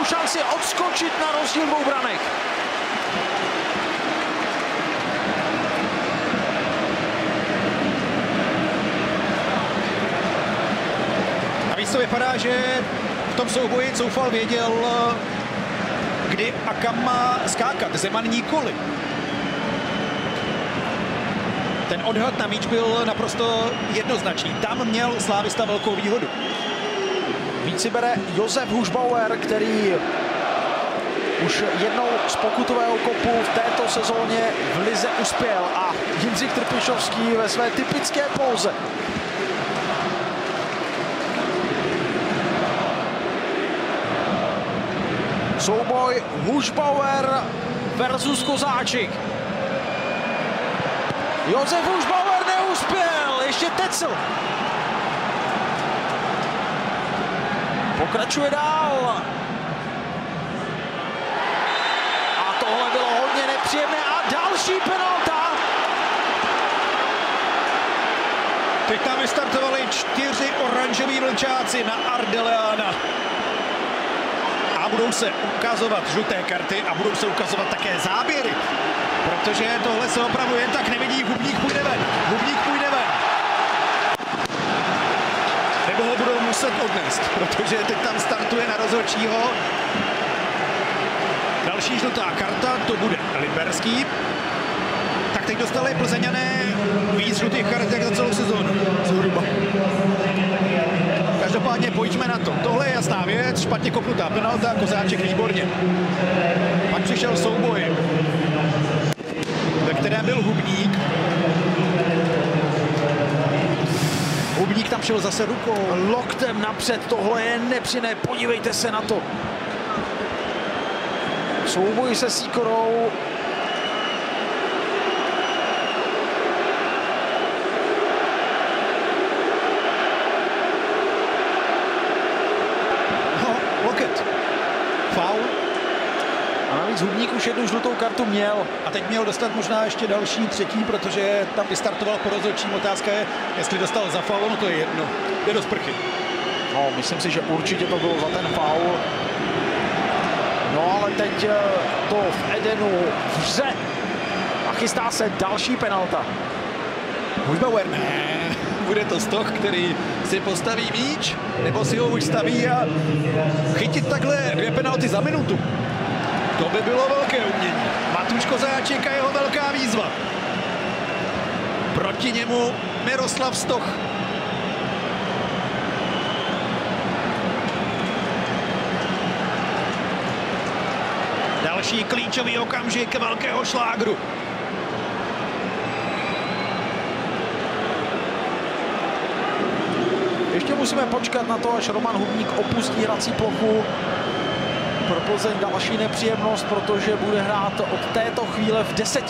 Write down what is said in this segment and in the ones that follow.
šanci odskočit na rozdíl 2 branek. Navíc to vypadá, že v tom souboji Coufal věděl, kdy a kam má skákat. Zeman nikoli. Ten odhad na míč byl naprosto jednoznačný. Tam měl Slávista velkou výhodu. Víc si bere Josef Hušbauer, který už jednou z pokutového kopu v této sezóně v lize uspěl a Jindřich Trpišovský ve své typické póze. Souboj Hušbauer versus Kozáčik. Josef Hušbauer neuspěl, ještě Tecl. Pokračuje dál. A tohle bylo hodně nepříjemné a další penalta. Teď tam vystartovali 4 oranžoví vlčáci na Ardeleana. A budou se ukazovat žluté karty a budou se ukazovat také záběry. Protože tohle se opravdu jen tak nevidí. Hubník půjde ven. Hubník půjde ven. Nebo ho budou muset odnést, protože teď tam startuje na rozhodčího. Další žlutá karta, to bude Liberský. Tak teď dostali Plzeňané víc žlutých karet jak za celou sezónu. Zhruba. Každopádně pojďme na to. Tohle je jasná věc, špatně kopnutá penalta, Kozáček výborně. Pak přišel souboj, ve kterém byl Hubník. Hubník tam šel zase rukou. Loktem napřed, tohle je nepříjemné, podívejte se na to. Souboj se Sýkorou. Loket. Faul. A navíc Hubník už jednu žlutou kartu měl. A teď měl dostat možná ještě další, třetí, protože tam vystartoval po rozhodčím. Otázka je, jestli dostal za faul, no to je jedno. Jde do sprchy. No, myslím si, že určitě to bylo za ten faul. No ale teď to v Edenu vře. A chystá se další penalta. Hušbauer ne. Bude to Stoch, který si postaví míč, nebo si ho už staví a chytit takhle 2 penalty za minutu. To by bylo velké umění. Matuš Kozáček a jeho velká výzva. Proti němu Miroslav Stoch. Další klíčový okamžik velkého šlágru. Ještě musíme počkat na to, až Roman Hubník opustí hrací plochu. Pro Plzeň další nepříjemnost, protože bude hrát od této chvíle v 10.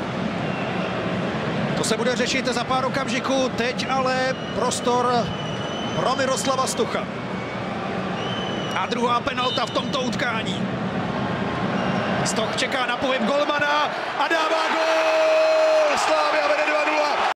To se bude řešit za pár okamžiků. Teď ale prostor pro Miroslava Stocha. A druhá penalta v tomto utkání. Stoch čeká na pohyb golmana a dává gól! Slavia